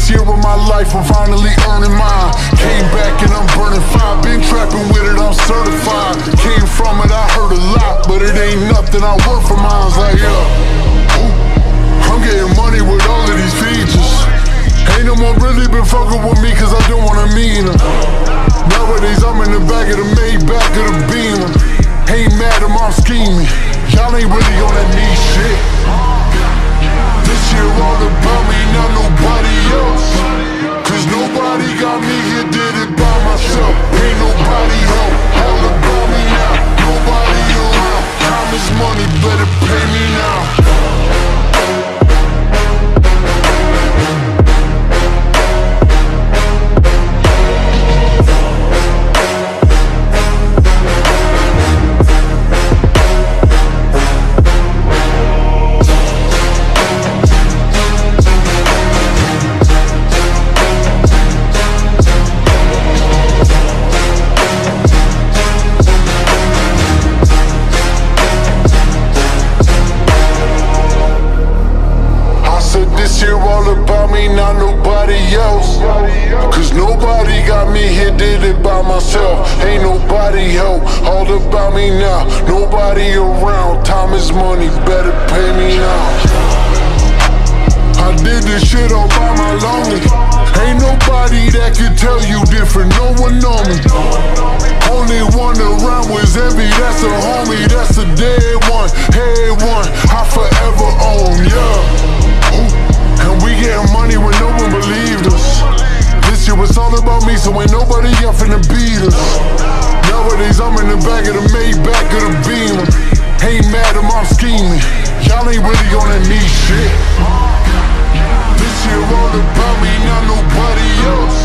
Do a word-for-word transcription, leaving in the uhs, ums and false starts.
this year of my life, I'm finally earning mine. Came back and I'm burning fire. Been trapping with it, I'm certified. Came from it, I heard a lot, but it ain't nothing I work for mine. It's like, yeah, ooh, I'm getting money with all of these features. Ain't no more really been fucking with me cause I don't wanna meet them. Nowadays I'm in the back of the Maybach of the Beamer. Ain't mad at my scheming. Y'all ain't really on that niche shit. This year all about me, not nobody else. Cause nobody got me here, did it by myself. Ain't nobody help, all about me now. Nobody around, time is money, better pay me now. This year all about me, not nobody else. Cause nobody got me here, did it by myself. Ain't nobody help, all about me now. Nobody around, time is money, better pay me now. I did this shit all by my lonely. Ain't nobody that could tell you different, no one know me. Only one around was envy, that's a homie, that's a dead one. Head one, I forever own, yeah. Ooh. And we getting money when no one believed us. This year it's all about me, so ain't nobody up finna beat us. Nowadays I'm in the back of the Maybach of the Beamer. Ain't mad at my scheming. Y'all ain't really on that niche shit. This year all about me, not nobody else.